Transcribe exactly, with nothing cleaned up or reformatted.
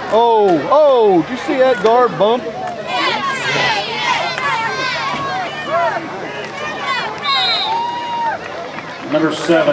Oh, oh, did you see that guard bump? Number seven.